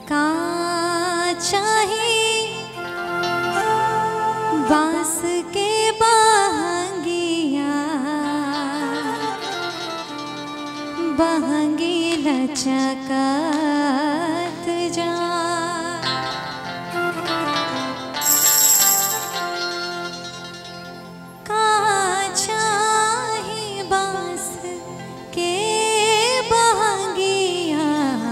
का चाहे बांस के बहंगिया बहंगी लचकत जा का चाहे बांस के बहंगिया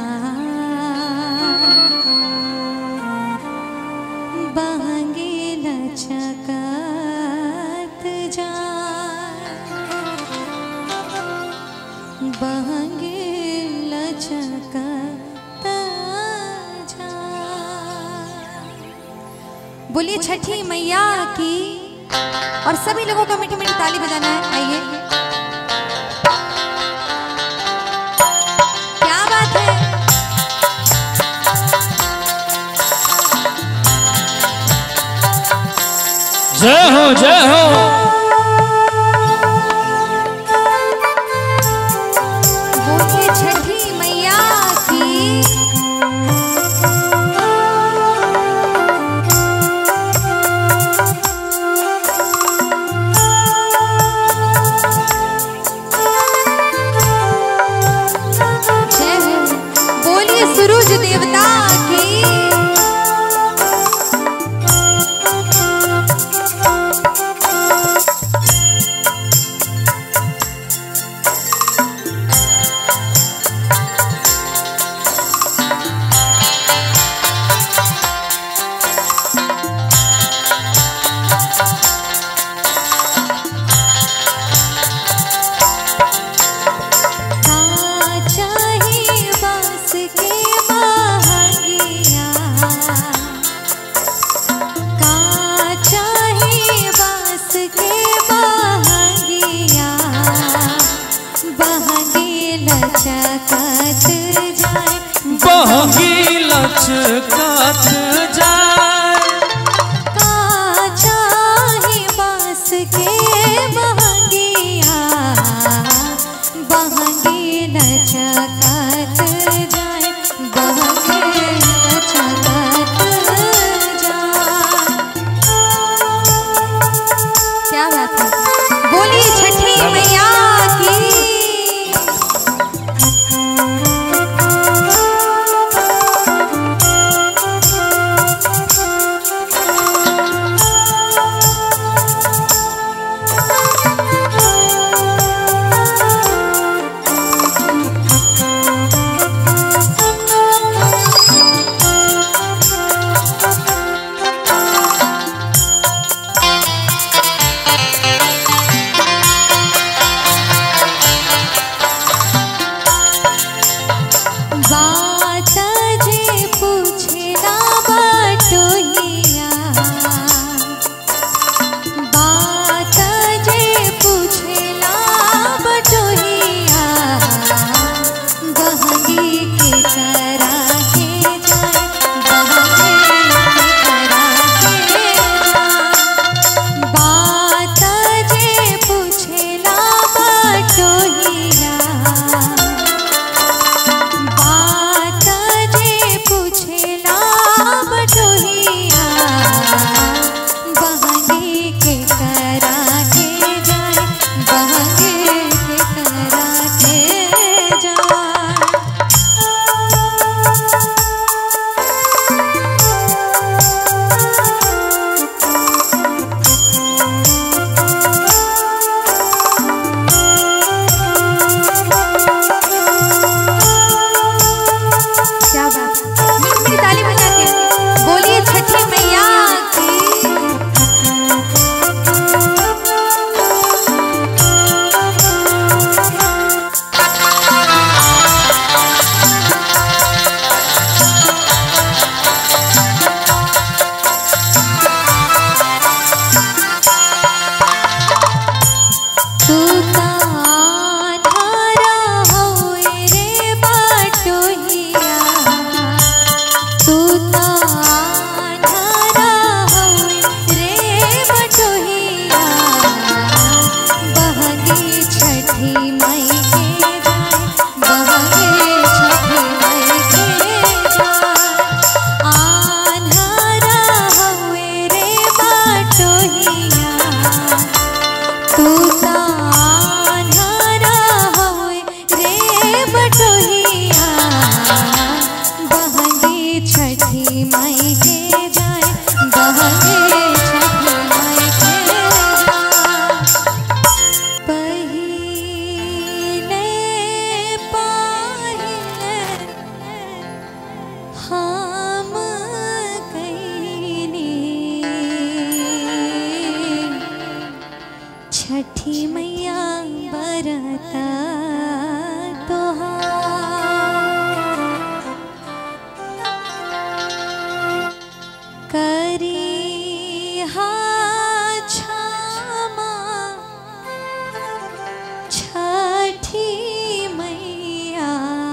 बहंगी लचकत जा बहंगी लचकत जा। बोलिए छठी मैया की। और सभी लोगों को मीठी मीठी ताली बजाना है। आइए, क्या बात है। जय हो जय हो। बोलिए छठी मैया की। जय हो। बोलिए सूरज देवता की। बहंगी लचकत जाए का चाहे बांस के बहंगिया बहंगी लचकत जाए बहंगी लचकत जाए। क्या बात है। बोलिए छठी मैया की। हम कईनी छठी मैया बरता तोहार करी हा क्षमा छठी मैया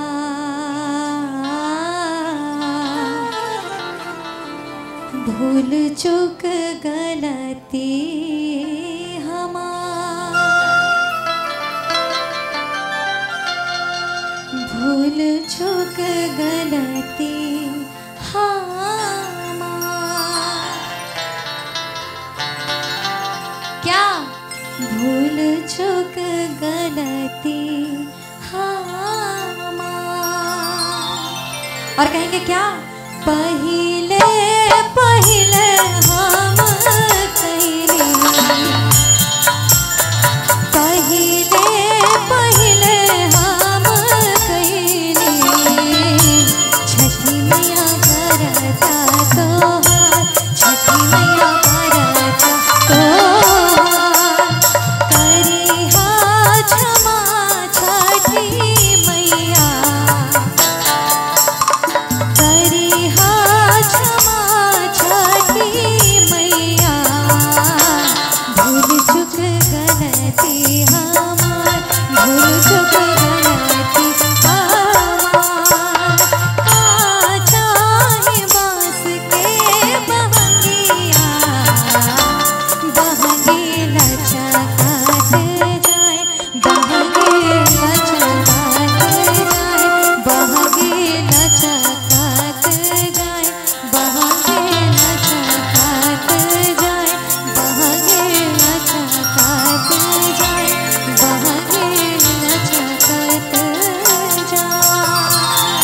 भूल चूक गलती भूल चूक गलती क्या भूल चूक गलती और कहेंगे क्या पहिले पहिले हम